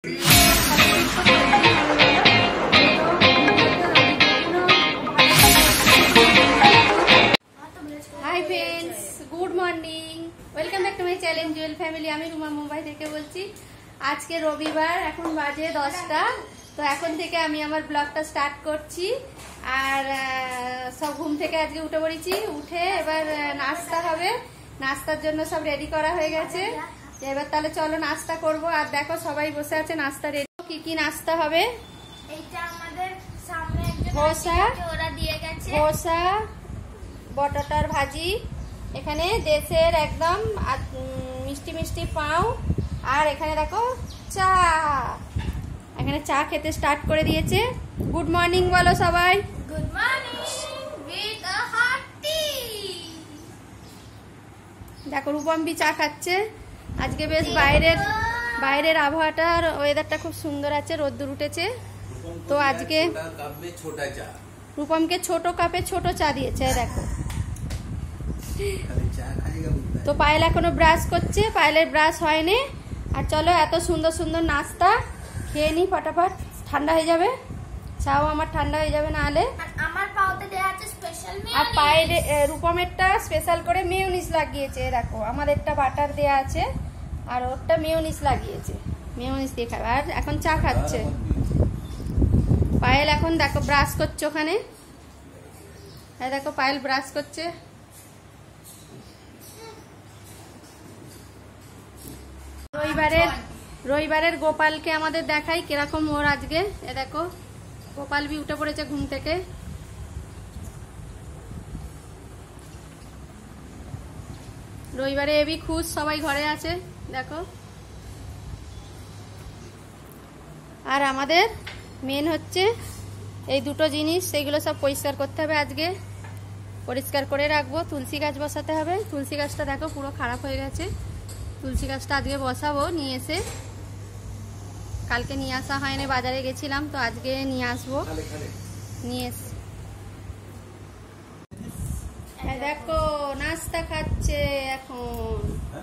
High friends, good morning, welcome back to my channel Jewel family. আমি রুমা মুম্বাই থেকে বলছি। আজকে রবিবার, এখন বাজে 10টা। তো এখন থেকে আমি আমার ব্লগটা স্টার্ট করছি। আর সব ঘুম থেকে আজকে উঠে পড়েছি। উঠে এবার নাস্তা হবে, নাস্তার জন্য সব রেডি করা হয়ে গেছে। এবার তাহলে চলো নাস্তা করব। আর দেখো সবাই বসে আছে নাস্তা রেডি। কি কি নাস্তা হবে? এইটা আমাদের সামনে একজন ধোসা, ওরা দিয়ে গেছে ধোসা, বটাটার ভাজি, এখানে দেশের একদম মিষ্টি মিষ্টি পাও, আর এখানে দেখো চা। এখানে চা খেতে স্টার্ট করে দিয়েছে। গুড মর্নিং বলো সবাই। Good morning with a hot tea. দেখো রূপম্বি চা খাচ্ছে। আজকে বেশ বাইরের আবহাওয়াটার ওয়েদারটা খুব সুন্দর আছে, রোদ্দুর উঠেছে। তো আজকে রূপমকে ছোট কাপে ছোট চা দিয়েছে, দেখো। তো পায়েল এখনো ব্রাশ করছে, পায়েলের ব্রাশ হয়নি। আর চলো এত সুন্দর সুন্দর নাস্তা খেয়ে নি ফটাফট, ঠান্ডা হয়ে যাবে। চাও আমার ঠান্ডা হয়ে যাবে না হলে। আমার পাউতে দেয়া আছে স্পেশাল মিউনিস। আর পায়েল রূপমেরটা স্পেশাল করে মিউনিস লাগিয়েছে, দেখো। আমাদেরটা বাটার দেয়া আছে আর ওরটা মিউনিস লাগিয়েছে, মিউনিস দিয়ে খাবে। আর এখন চা খাচ্ছে পায়েল। এখন দেখো ব্রাশ করছে ওখানে, দেখো পায়েল ব্রাশ করছে। রবিবারের গোপালকে আমাদের দেখাই কিরকম ওর আজকে। দেখো গোপাল বি উঠে পড়েছে ঘুম থেকে। রবিবারে এবি খুশ, সবাই ঘরে আছে, দেখো। আর আমাদের মেন হচ্ছে এই দুটো জিনিস, সেগুলো সব পরিষ্কার করতে হবে আজকে। পরিষ্কার করে রাখবো। তুলসী গাছ বসাতে হবে। তুলসী গাছটা দেখো পুরো খারাপ হয়ে গেছে। তুলসী গাছটা আজকে বসাবো নিয়ে এসে। কালকে নিয়ে আসা হয়নি, বাজারে গেছিলাম, তো আজকে নিয়ে আসবো। নিয়ে এসে দেখো নাস্তা খাচ্ছে এখন।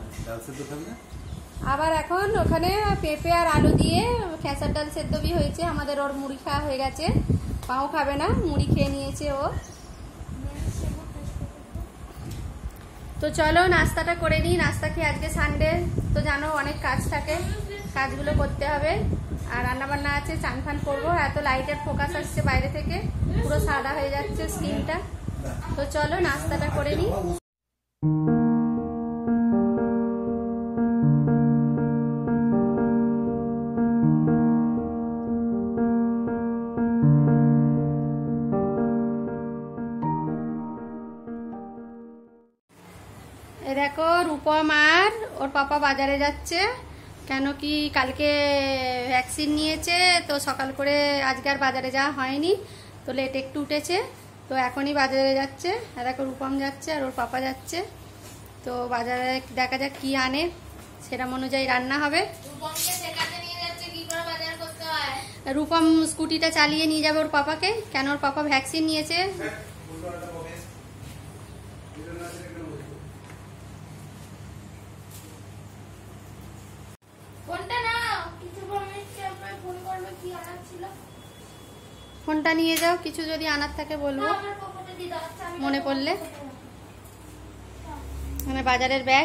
আবার এখন ওখানে পেঁপে আর আলু দিয়ে খেসার ডাল সেদ্ধ বি হয়েছে। আমাদের ওর মুড়ি খাওয়া হয়ে গেছে, পাও খাবে না, মুড়ি খেয়ে নিয়েছে ও। তো চলো নাস্তাটা করে নিই। নাস্তা খেয়ে, আজকে সানডে তো জানো অনেক কাজ থাকে, কাজগুলো করতে হবে। আর রান্নাবান্না আছে, চান ফান করবো। এত লাইটের ফোকাস আসছে বাইরে থেকে, পুরো সাদা হয়ে যাচ্ছে স্ক্রিনটা। তো চলো নাস্তাটা করে নিই। দেখো রূপম আর ওর পাপা বাজারে যাচ্ছে। কেন কি কালকে ভ্যাকসিন নিয়েছে, তো সকাল করে আজকে আর বাজারে যাওয়া হয়নি, তো লেট একটু উঠেছে, তো এখনই বাজারে যাচ্ছে। আর দেখো রূপম যাচ্ছে আর ওর পাপা যাচ্ছে। তো বাজারে দেখা যাক কি আনে, সেরকম অনুযায়ী রান্না হবে। রূপম স্কুটিটা চালিয়ে নিয়ে যাবে ওর পাপাকে, কেন ওর পাপা ভ্যাকসিন নিয়েছে। ফোনটা নিয়ে যাও, কিছু যদি আনার থাকে বলবো মনে পড়লে। মানে বাজারের ব্যাগ।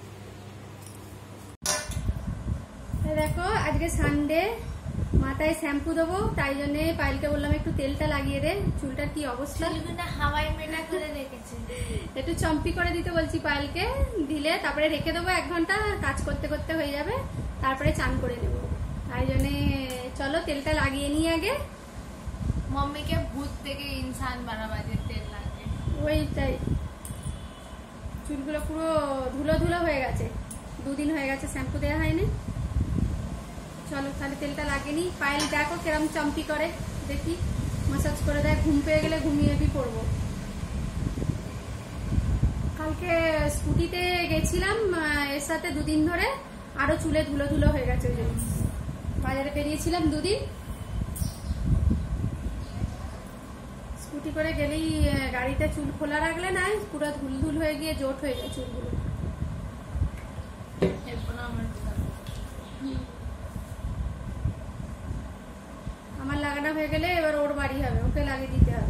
দেখো আজকে সানডে, মাথায় শ্যাম্পু দেবো, তাই জন্য পায়েলকে বললাম একটু তেলটা লাগিয়ে দে। চুলটার কি অবস্থা, হাওয়াই মেলা করে রেখেছে। একটু চম্পি করে দিতে বলছি পায়েলকে, দিলে তারপরে রেখে দেবো 1 ঘন্টা, কাজ করতে করতে হয়ে যাবে, তারপরে চান করে নেবো। তাই জন্য চলো তেলটা লাগিয়ে নিই আগে। মম্মিকে ভূত থেকে ইনসান বানাবাজে তেল লাগে ওইটাই। চুলগুলো পুরো ধুলো ধুলো হয়ে গেছে, 2 দিন হয়ে গেছে শ্যাম্পু দেওয়া হয়নি। চলো তাহলে তেলটা লাগিয়ে নিই। পায়েল দেখো কিরম চম্পি করে, দেখি ম্যাসাজ করে দেয়। ঘুম পেয়ে গেলে ঘুমিয়ে কি করবো। কালকে স্কুটিতে গেছিলাম এর সাথে 2 দিন ধরে, আরো চুলে ধুলো ধুলো হয়ে গেছে। ওই জন্য বাজারে বেরিয়েছিলাম 2 দিন। স্কুটি করে গেলেই গাড়িতে চুল খোলা রাখলে না, পুরো ধুল ধুল হয়ে গিয়ে জোট হয়ে যায় চুলগুলো। রান্না হয়ে গেলে এবার ওর বাড়ি হবে, ওকে লাগিয়ে দিতে হবে।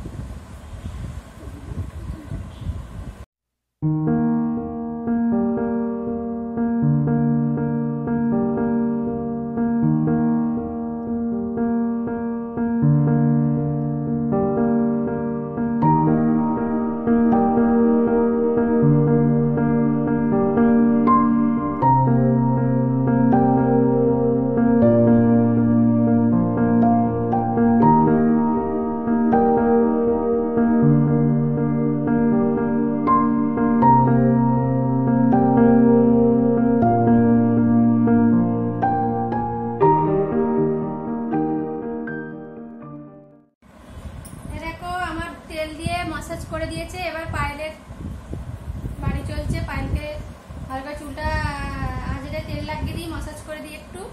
তেল দিয়ে মাসাজ করে দিয়েছে, এবার পায়েলের বাড়ি চলছে। পায়েলকে হালকা চুলটা আজরে তেল লাগিয়ে দিই, মাসাজ করে দিই একটু।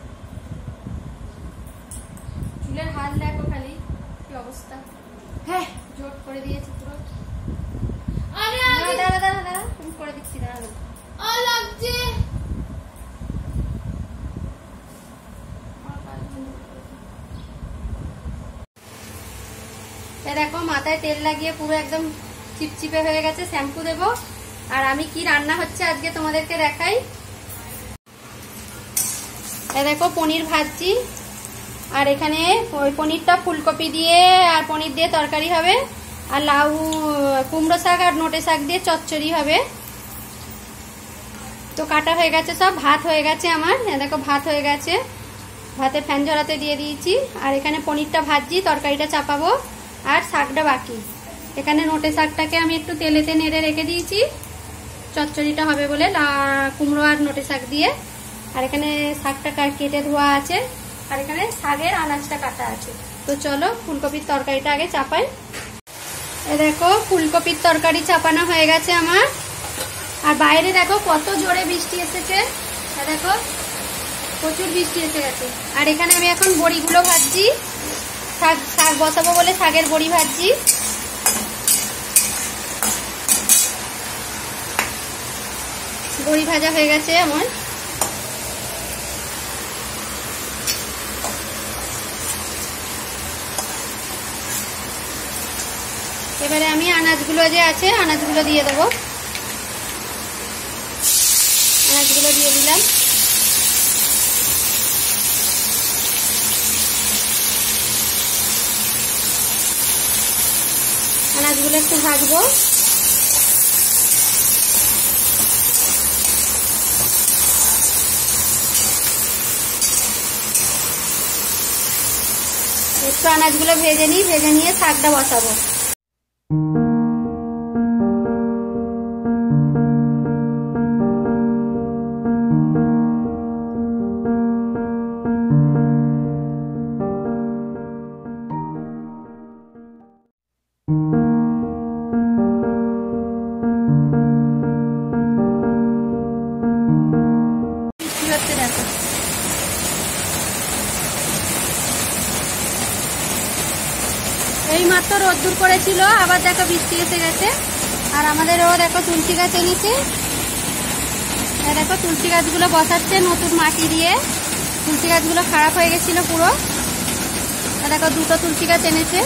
চুলের হাল দেখো খালি কি অবস্থা, হ্যাঁ জোট করে দিয়েছে পুরো। দাঁড়া দাঁড়া দাঁড়া, তুমি করে দিচ্ছি, দাঁড়া লাগছে। দেখো মাথায় তেল লাগিয়ে পুরো একদম চিপচিপে হয়ে গেছে। শ্যাম্পু দেবো। আর আমি কি রান্না হচ্ছে আজকে তোমাদেরকে দেখাই। দেখো পনির ভাজছি, আর এখানে ওই পনিরটা ফুলকপি দিয়ে আর পনির দিয়ে তরকারি হবে, আর লাউ কুমড়ো শাক আর নোটে শাক দিয়ে চচ্চড়ি হবে। তো কাটা হয়ে গেছে সব, ভাত হয়ে গেছে আমার। দেখো ভাত হয়ে গেছে, ভাতে ফ্যান ঝরাতে দিয়ে দিয়েছি। আর এখানে পনিরটা ভাজছি, তরকারিটা চাপাবো, আর শাকটা বাকি। এখানে নোটে শাকটাকে আমি একটু তেলেতে নেড়ে রেখে দিয়েছি, চচ্চড়িটা হবে বলে, কুমড়ো আর নোটে শাক দিয়ে। আর এখানে শাকটা কেটে ধোয়া আছে, আর এখানে শাকের আনাজটা কাটা আছে। তো চলো ফুলকপির তরকারিটা আগে চাপাই। দেখো ফুলকপির তরকারি চাপানো হয়ে গেছে আমার। আর বাইরে দেখো কত জোরে বৃষ্টি এসেছে, দেখো প্রচুর বৃষ্টি এসে গেছে। আর এখানে আমি এখন বড়িগুলো ভাজছি, শাক বসাবো বলে শাকের বড়ি ভাজছি। বড়ি ভাজা হয়ে গেছে আমার। এবারে আমি আনাজগুলো যে আছে আনাজগুলো দিয়ে দেবো। আনাজগুলো দিয়ে দিলাম। আনাজগুলো একটু ভাজবো। একটু আনাজগুলো ভেজে নিই, ভেজে নিয়ে শাকটা বসাবো। এই মাত্র রোদ্দুর করেছিল, আবার দেখো বৃষ্টি এসে গেছে। আর আমাদেরও দেখো তুলসী গাছ এনেছে। দেখো তুলসী গাছগুলো বসাচ্ছে নতুন মাটি দিয়ে। তুলসী গাছগুলো খারাপ হয়ে গেছিল পুরো। দেখো দুটো তুলসী গাছ এনেছে।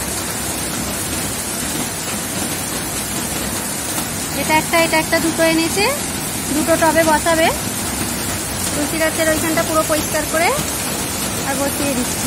এটা একটা দুটো এনেছে, দুটো টবে বসাবে। তুলসী গাছের ওইখানটা পুরো পরিষ্কার করে আর বসিয়ে দিচ্ছি।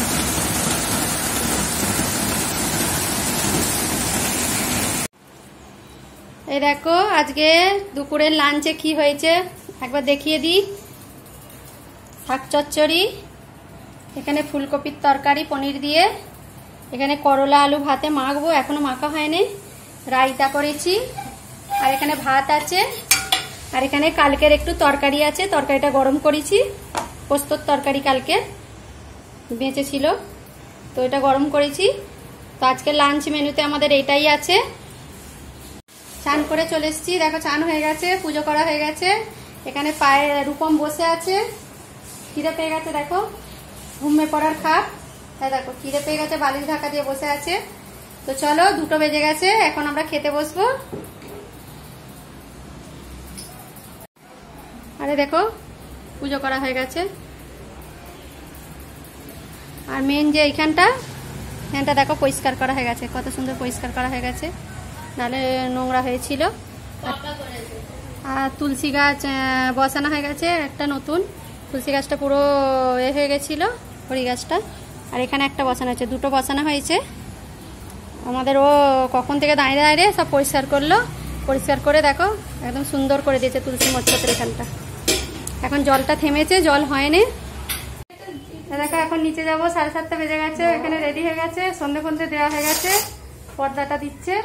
এই দেখো আজকে দুপুরের লাঞ্চে কি হয়েছে একবার দেখিয়ে দিই। শাক চচ্চড়ি, এখানে ফুলকপির তরকারি পনির দিয়ে, এখানে করলা আলু ভাতে মাখবো, এখনো মাখা হয়নি। রায়তা করেছি, আর এখানে ভাত আছে, আর এখানে কালকের একটু তরকারি আছে, তরকারিটা গরম করেছি। পোস্তর তরকারি কালকে বেঁচে ছিল, তো এটা গরম করেছি। তো আজকে লাঞ্চ মেনুতে আমাদের এটাই আছে। চান করে চলে এসেছি, দেখো চান হয়ে গেছে, পুজো করা হয়ে গেছে। এখানে পায়ে রূপম বসে আছে, খিদে পেয়ে গেছে, দেখো ঘুমিয়ে পড়ার খাপ। তাই দেখো খিদে পেয়ে গেছে, বালিশ ঢাকা দিয়ে বসে আছে। তো চলো 2টো বেজে গেছে, এখন আমরা খেতে বসবো। আরে দেখো পুজো করা হয়ে গেছে। আর মেন যে এখানটা দেখো পরিষ্কার করা হয়ে গেছে, কত সুন্দর পরিষ্কার করা হয়ে গেছে, নাহলে নোংরা হয়েছিল। আর তুলসী গাছ বসানো হয়ে গেছে, একটা নতুন তুলসী গাছটা পুরো হয়ে গেছিল হরি গাছটা, আর এখানে একটা বসানো হয়েছে, দুটো বসানো হয়েছে। আমাদের ও কখন থেকে দাঁড়িয়ে দাঁড়িয়ে সব পরিষ্কার করলো, পরিষ্কার করে দেখো একদম সুন্দর করে দিয়েছে তুলসী মচ্ছতের এখানটা। এখন জলটা থেমেছে, জল হয়নি। দেখো এখন নিচে যাবো, 7:30 বেজে গেছে, এখানে রেডি হয়ে গেছে, সন্ধে ফন্ধে দেওয়া হয়ে গেছে, পর্দাটা দিচ্ছে।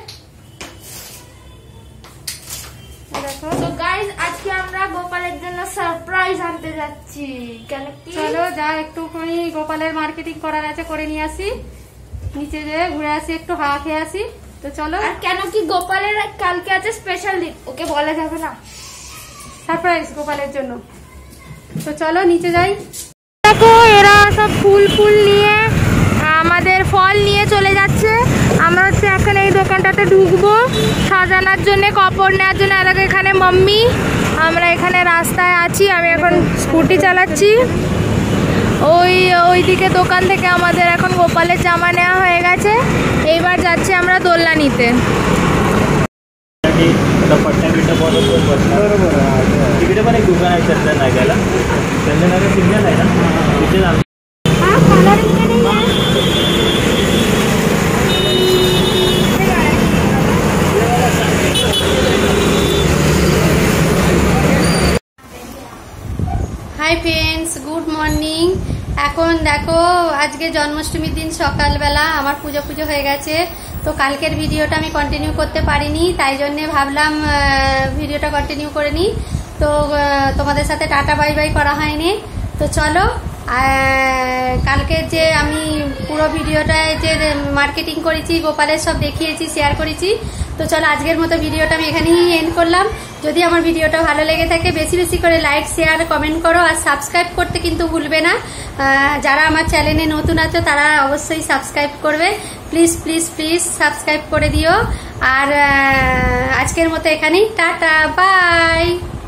দেখো তো গাইস আজকে আমরা গোপালের জন্য সারপ্রাইজ আনতে যাচ্ছি। কেন কি চলো যা একটুখানি গোপালের মার্কেটিং করার আছে করে নিয়ে আসি, নিচে যেয়ে ঘুরে আসি, একটু হাওয়া খেয়ে আসি। তো চলো। আর কেন কি গোপালের কালকে আছে স্পেশাল দিন, ওকে বলা যাবে না, সারপ্রাইজ গোপালের জন্য। তো চলো নিচে যাই। দেখো এরা সব ফুল নিয়ে আমাদের ফল নিয়ে চলে যাচ্ছে। আমরা হচ্ছে এখন এই দোকানটাতে ঢুকবো সাজানোর জন্য, কাপড় নেওয়ার জন্য। আর এখানে মাম্মি, আমরা এখানে রাস্তায় আছি, আমি এখন স্কুটি চালাচ্ছি। ওই দিকে দোকান থেকে আমাদের এখন গোপালের জামা নেওয়া হয়ে গেছে, এইবার যাচ্ছি আমরা দোলনা নিতে। तिकडे पण एक दुकान आहे चंदननाग्याला, चंदननागा सिग्नल आहे ना, तिथे হাই ফ্রেন্ডস, গুড মর্নিং। এখন দেখো আজকে জন্মাষ্টমীর দিন সকালবেলা আমার পুজো হয়ে গেছে। তো কালকের ভিডিওটা আমি কন্টিনিউ করতে পারিনি, তাই জন্যে ভাবলাম ভিডিওটা কন্টিনিউ করে নিই। তো তোমাদের সাথে টাটা বাই বাই করা হয়নি। তো চলো কালকে যে আমি পুরো ভিডিওটায় যে মার্কেটিং করেছি, গোপালের সব দেখিয়েছি, শেয়ার করেছি। তো চলো আজকের মতো ভিডিওটা আমি এখানেই এন্ড করলাম। যদি আমার ভিডিওটা ভালো লেগে থাকে বেশি বেশি করে লাইক, শেয়ার, কমেন্ট করো, আর সাবস্ক্রাইব করতে কিন্তু ভুলবে না। যারা আমার চ্যানেলে নতুন আছো তারা অবশ্যই সাবস্ক্রাইব করবে, প্লিজ প্লিজ প্লিজ সাবস্ক্রাইব করে দিও। আর আজকের মতো এখানেই টাটা বাই।